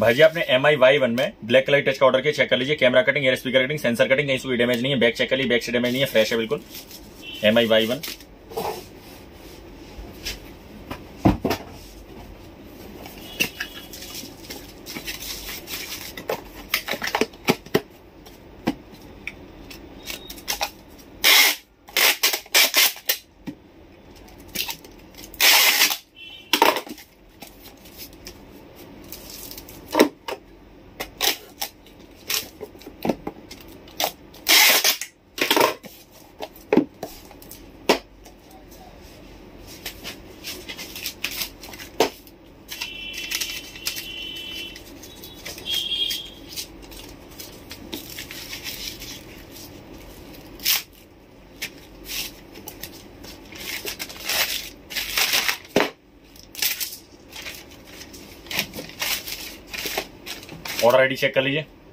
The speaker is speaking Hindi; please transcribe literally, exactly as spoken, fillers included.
भाई जी आपने एम आई वाई वन में ब्लैक कलर टच का ऑर्डर किया, चेक कर लीजिए camera cutting, air speaker cutting, sensor cutting, कहीं कोई डैमेज नहीं है। बैक चेक कर लीजिए, बैक से डैमेज नहीं है, फ्रेश है बिल्कुल। M I Y one order ID check कर लीजिए।